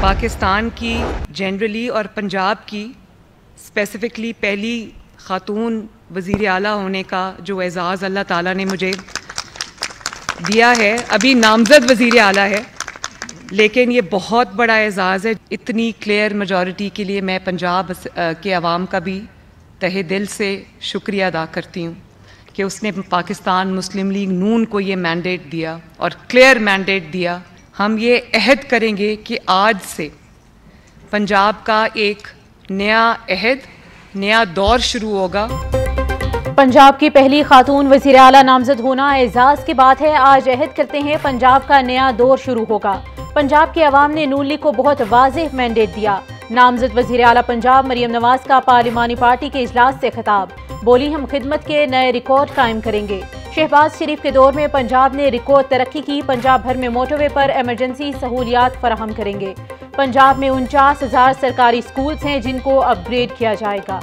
पाकिस्तान की जनरली और पंजाब की स्पेसिफ़िकली पहली ख़ातून वज़ीर आला होने का जो एज़ाज़ अल्लाह ताला ने मुझे दिया है, अभी नामज़द वज़ीर आला है, लेकिन ये बहुत बड़ा एज़ाज़ है। इतनी क्लियर मेजॉरिटी के लिए मैं पंजाब के अवाम का भी तहे दिल से शुक्रिया अदा करती हूँ कि उसने पाकिस्तान मुस्लिम लीग नून को ये मैंडेट दिया और क्लियर मैंडेट दिया। हम ये अहद करेंगे कि आज से पंजाब का एक नया अहद, नया दौर शुरू होगा। पंजाब की पहली खातून वज़ीर आला नामज़द होना एजाज़ की बात है। आज अहद करते हैं पंजाब का नया दौर शुरू होगा। पंजाब के अवाम ने नून लीग को बहुत वाज़ेह मैंडेट दिया। नामज़द वज़ीर आला पंजाब मरियम नवाज का पार्लिमानी पार्टी के इजलास से खिताब। बोली, हम खिदमत के नए रिकॉर्ड कायम करेंगे। शहबाज शरीफ के दौर में पंजाब ने रिकॉर्ड तरक्की की। पंजाब भर में मोटरवे पर एमरजेंसी सहूलियात फराहम करेंगे। पंजाब में 49,000 सरकारी स्कूल्स हैं जिनको अपग्रेड किया जाएगा।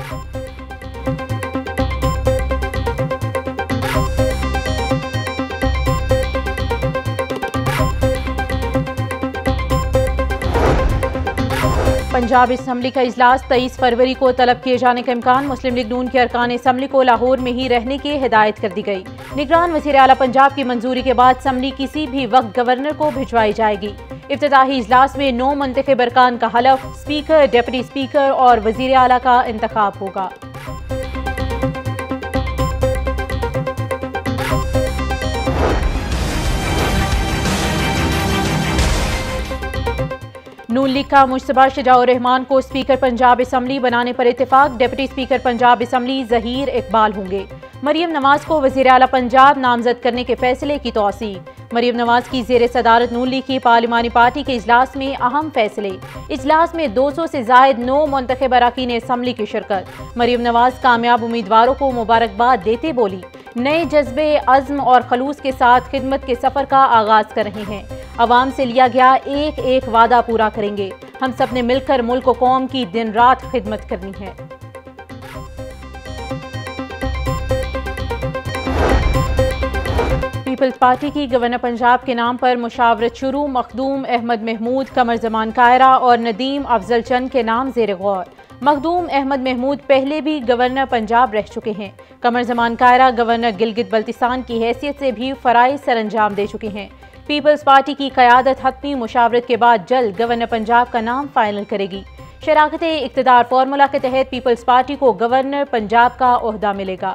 पंजाब असम्बली का इजलास 23 फरवरी को तलब किए जाने का इम्कान। मुस्लिम लीग नून के अरकान असम्बली को लाहौर में ही रहने की हिदायत कर दी गई। निगरान वज़ीर आला पंजाब की मंजूरी के बाद असम्बली किसी भी वक्त गवर्नर को भिजवाई जाएगी। इफ्तिताही इजलास में 9 मुंतखब अरकान का हलफ, स्पीकर, डिप्टी स्पीकर और वज़ीर आला का इंतखाब होगा। नून लीग का मुश्तबा शजाउर रहमान को स्पीकर पंजाब असम्बली बनाने पर इत्तेफाक। Deputy speaker Punjab assembly Zaheer Iqbal होंगे। मरियम नवाज को वज़ीर आला पंजाब नामज़द करने के फैसले की तौसीक। मरियम नवाज की ज़ेर सदारत नून लीग की पार्लिमानी पार्टी के इजलास में अहम फैसले। इजलास में 200 से ज़ायद 9 मुंतखब अरकान असम्बली की शिरकत। मरियम नवाज कामयाब उम्मीदवारों को मुबारकबाद देते बोली, नए जज्बे, अज़्म और खलूस के साथ खिदमत के सफ़र का आगाज़ कर रहे हैं। अवाम से लिया गया एक एक वादा पूरा करेंगे। हम सब ने मिलकर मुल्क और कौम की दिन रात खिदमत करनी है। पीपल्स पार्टी की गवर्नर पंजाब के नाम पर मुशावरत शुरू। मखदूम अहमद महमूद, कमर जमान कायरा और नदीम अफजल चंद के नाम ज़ेर गौर। मखदूम अहमद महमूद पहले भी गवर्नर पंजाब रह चुके हैं। कमर जमान कायरा गवर्नर गिलगित बल्तिस्तान की हैसियत से भी फ़राइज़ सरअंजाम दे चुके हैं। पीपल्स पार्टी की क़यादत हतमी मुशावरत के बाद जल्द गवर्नर पंजाब का नाम फाइनल करेगी। शराकत इक़्तिदार फार्मूला के तहत पीपल्स पार्टी को गवर्नर पंजाब का ओहदा मिलेगा।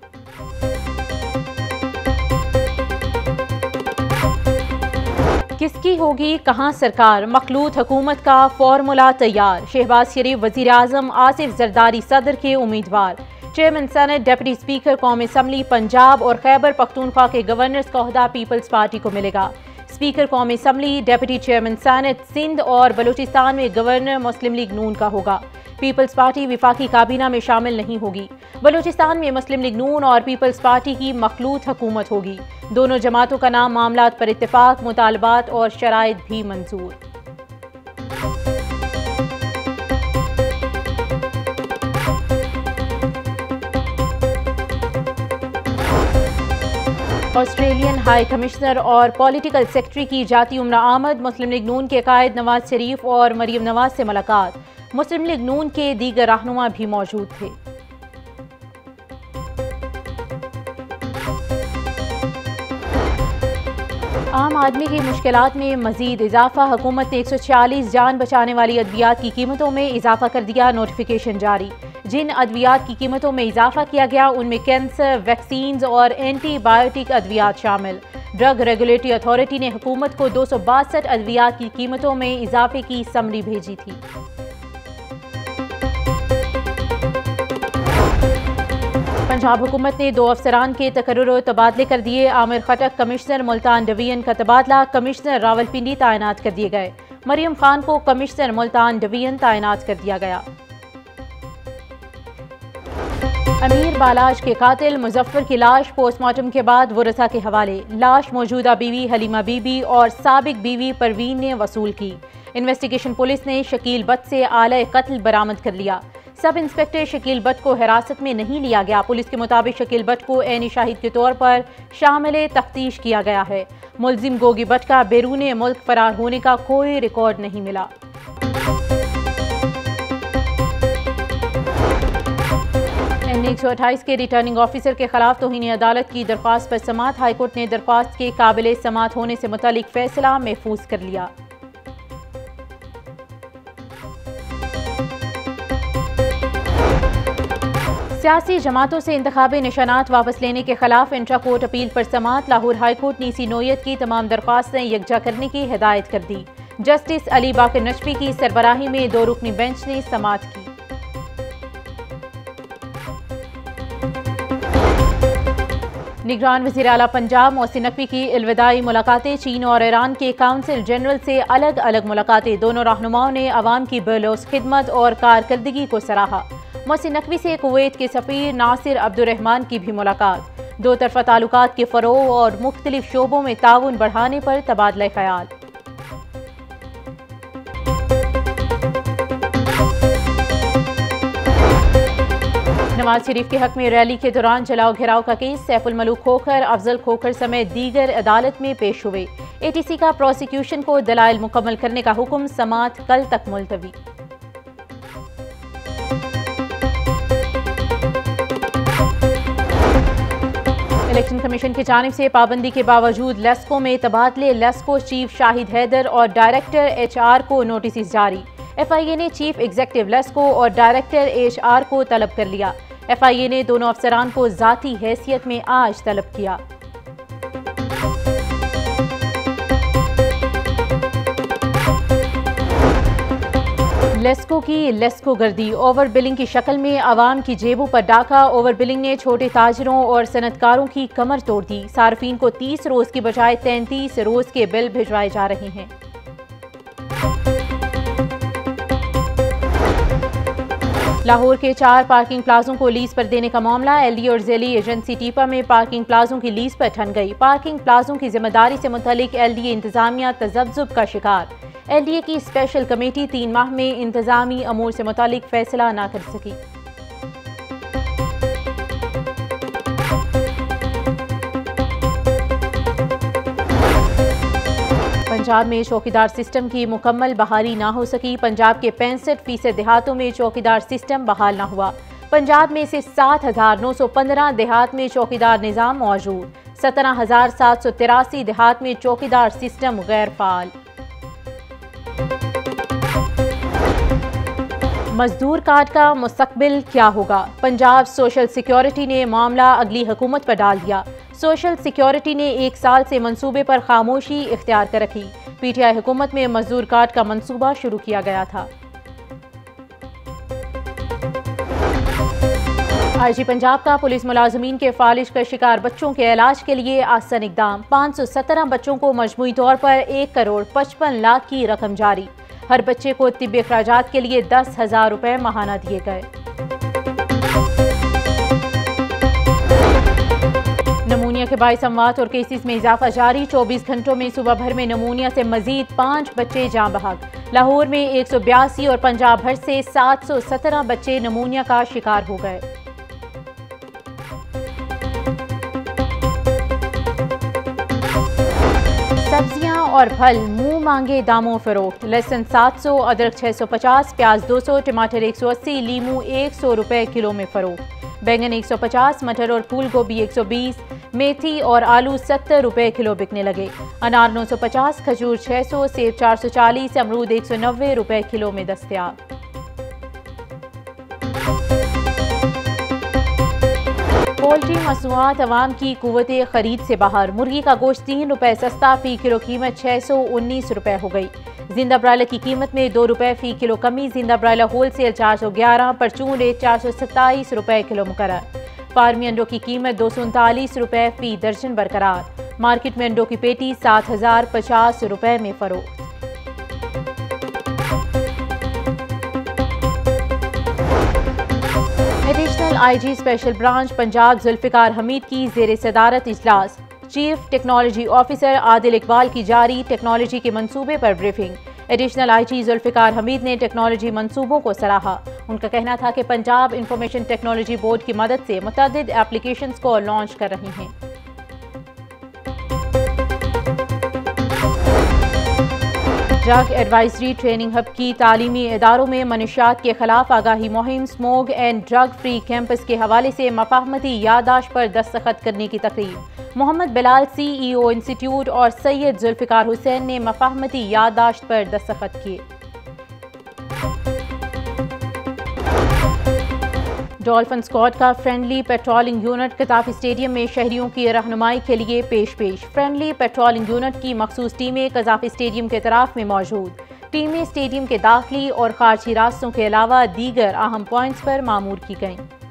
किसकी होगी कहां सरकार, मखलूत हुकूमत का फार्मूला तैयार। शहबाज शरीफ वज़ीर आज़म, आसिफ जरदारी सदर के उम्मीदवार। चेयरमैन सेनेट, डिप्टी स्पीकर कौमी असम्बली पंजाब और खैबर पख्तूनख्वा के गवर्नर्स का ओहदा पीपल्स पार्टी को मिलेगा। स्पीकर कौमी assembly, deputy chairman senate Sindh और बलूचिस्तान में गवर्नर मुस्लिम लीग नून का होगा। पीपल्स पार्टी विफाकी काबीना में शामिल नहीं होगी। बलूचिस्तान में मुस्लिम लीग नून और पीपल्स पार्टी की मखलूत हुकूमत होगी। दोनों जमातों का नाम मामलात पर इत्तेफाक, मुतालबात और शराइत भी मंजूर। ऑस्ट्रेलियन हाई कमिश्नर और पॉलिटिकल सेक्रेटरी की जाती उम्र आमद। मुस्लिम लीग नून के कायद नवाज शरीफ और मरियम नवाज से मुलाकात। मुस्लिम लीग नून के दीगर रहनुमा भी मौजूद थे। आम आदमी की मुश्किलात में मजीद इजाफा। हुकूमत ने 146 जान बचाने वाली अद्वियात की कीमतों में इजाफा कर दिया। नोटिफिकेशन जारी। जिन अद्वियात की कीमतों में इजाफा किया गया उनमें कैंसर, वैक्सीन्स और एंटीबायोटिक अद्वियात शामिल। ड्रग रेगुलेटरी अथॉरिटी ने हुकूमत को 262 अद्वियात की कीमतों में इजाफे की समरी भेजी थी। पंजाब हुकूमत ने 2 अफसरान के तकर्रुर तबादले कर दिए। आमिर खटक कमिश्नर मुल्तान डिवीजन का तबादला। कमिश्नर रावलपिंडी तैनात कर दिए गए। मरियम खान को कमिश्नर मुल्तान डिवीजन तैनात कर दिया गया। अमीर बालाज के कातिल मुजफ्फर की लाश पोस्टमार्टम के बाद वरसा के हवाले। लाश मौजूदा बीवी हलीमा बीबी और साबिक बीवी परवीन ने वसूल की। इन्वेस्टिगेशन पुलिस ने शकील बट से आले कत्ल बरामद कर लिया। सब इंस्पेक्टर शकील बट को हिरासत में नहीं लिया गया। पुलिस के मुताबिक शकील बट को ऐनी शाहिद के तौर पर शामिल तफ्तीश किया गया है। मुलजिम गोगी बट का बैरून मुल्क फरार होने का कोई रिकॉर्ड नहीं मिला। आईन 128 के रिटर्निंग ऑफिसर के खिलाफ तौहीन अदालत की दरख्वास्त पर समाअत। हाईकोर्ट ने दरख्वास्त के काबिल समाअत होने से मुतालिक फैसला महफूज कर लिया। सियासी जमातों से इंतखाबी निशानात वापस लेने के खिलाफ इंट्रा कोर्ट अपील पर समाअत। लाहौर हाईकोर्ट ने इसी नोयत की तमाम दरख्वास्तें यकजा करने की हिदायत कर दी। जस्टिस अली बाकर नजफी की सरबराही में 2 रुकनी बेंच ने समाअत की। निगरान वज़ीर आला पंजाब मोहसिन नकवी की अलविदाई मुलाकातें। चीन और ईरान के काउंसिल जनरल से अलग अलग मुलाकातें। दोनों रहनुमाओं ने अवाम की बेलौस खिदमत और कारकर्दगी को सराहा। मोहसिन नकवी से कुवैत के सफ़ीर नासिर अब्दुर्रहमान की भी मुलाकात। 2 तरफ़ा ताल्लुकात के फ़रोग़ और मुख्तलिफ शोबों में ताउन बढ़ाने पर तबादला ख्याल। नवाज शरीफ के हक में रैली के दौरान जलाओ घिराव का केस। सैफुल मलूक खोखर, अफजल खोखर समेत दीगर अदालत में पेश हुए। ATC का प्रोसिक्यूशन को दलाइल मुकम्मल करने का हुक्म। समाअत कल तक मुलतवी। इलेक्शन कमीशन की जानिब से पाबंदी के बावजूद लेस्को में तबादले। लेस्को चीफ शाहिद हैदर और डायरेक्टर HR को नोटिस जारी। FIA ने चीफ एग्जीक्यूटिव लेस्को और डायरेक्टर HR को तलब कर लिया। FIA ने दोनों अफसरान को जाती हैसियत में आज तलब किया। लेस्को की लेस्को गर्दी। ओवर बिलिंग की शक्ल में आवाम की जेबों पर डाका। ओवर बिलिंग ने छोटे ताजरों और सनतकारों की कमर तोड़ दी। सार्फिन को 30 रोज की बजाय 33 रोज के बिल भिजवाए जा रहे हैं। लाहौर के 4 पार्किंग प्लाजों को लीज पर देने का मामला। LD और ज़ैली एजेंसी टीपा में पार्किंग प्लाजों की लीज पर ठन गई। पार्किंग प्लाजों की जिम्मेदारी से मुतल्लिक LD इंतजामिया तजब्जुब का शिकार। LDA की स्पेशल कमेटी 3 माह में इंतजामी अमूर से मुतालिक फैसला ना कर सकी। पंजाब में चौकीदार सिस्टम की मुकम्मल बहाली ना हो सकी। पंजाब के 65% देहातों में चौकीदार सिस्टम बहाल ना हुआ। पंजाब में से 7,915 देहात में चौकीदार निज़ाम मौजूद। 17,783 देहात में चौकीदार सिस्टम गैर फाल। मजदूर कार्ड का मुस्तकबिल क्या होगा? पंजाब सोशल सिक्योरिटी ने मामला अगली हुकूमत पर डाल दिया। सोशल सिक्योरिटी ने 1 साल से मंसूबे पर खामोशी इख्तियार कर रखी। PTI हुकूमत में मजदूर कार्ड का मंसूबा शुरू किया गया था। IG पंजाब का पुलिस मुलाजमीन के फालिज का शिकार बच्चों के इलाज के लिए आसान इकदाम। 517 बच्चों को मजमूई तौर पर 1 करोड़ 55 लाख की रकम जारी। हर बच्चे को तिब्बी अखराजात के लिए 10,000 रुपए माहाना दिए गए। नमूनिया के बाइस अमवात और केसेस में इजाफा जारी। 24 घंटों में सुबह भर में नमूनिया से मजीद 5 बच्चे जाँ बहक। लाहौर में 182 और पंजाब भर से 717 बच्चे नमूनिया का शिकार हो गए। सब्जियां और फल मुंह मांगे दामों फरोख्त। लहसुन 700, अदरक 650, प्याज 200, टमाटर 180, लीमू 100 रुपए किलो में फरोख्त। बैंगन 150, मटर और फूल गोभी 120, मेथी और आलू 70 रुपए किलो बिकने लगे। अनार 950, खजूर 600, सेब 440, अमरूद 190 रुपए किलो में दस्तयाब। पोल्ट्री मसनूआत अवाम की कुव्वते खरीद से बाहर। मुर्गी का गोश्त 3 रुपए सस्ता, फी किलो कीमत 619 रुपए हो गई। जिंदा ब्रायलर की कीमत में 2 रुपए फी किलो कमी। जिंदा ब्रायलर होलसेल 411, परचून रेट 427 रुपए किलो मुकर्रर। फार्मी अंडों की कीमत 239 रुपए फी दर्जन बरकरार। मार्केट में अंडों की पेटी 7,050 रुपए में फरोख्त। Additional IG special branch Punjab Zulfiqar Hameed की ज़ेर सदारत इजलास। Chief technology officer Adil Iqbal की जारी टेक्नोलॉजी के मंसूबे पर briefing. Additional IG Zulfiqar Hameed ने टेक्नोलॉजी मंसूबों को सराहा। उनका कहना था कि पंजाब इंफॉर्मेशन टेक्नोलॉजी बोर्ड की मदद से मुतअद्दिद एप्लीकेशंस को लॉन्च कर रहे हैं। ड्रग एडवाइजरी ट्रेनिंग हब की तालीमी इदारों में मनशियात के खिलाफ आगाही मुहिम smoke and drug free campus के हवाले से मफाहमती यादाश्त पर दस्तखत करने की तकरीब। मोहम्मद बिलाल CEO इंस्टीट्यूट और सैयद जुल्फिकार हुसैन ने मफाहमती यादाश्त पर दस्तखत किए। डॉल्फिन स्क्वाड का friendly patrolling unit Gaddafi stadium में शहरियों की रहनुमाई के लिए पेश। फ्रेंडली पेट्रोलिंग यूनिट की मखसूस टीमें कताफी स्टेडियम के तरफ में मौजूद। टीमें स्टेडियम के दाखिली और खारजी रास्तों के अलावा दीगर अहम पॉइंट्स पर मामूर की गईं।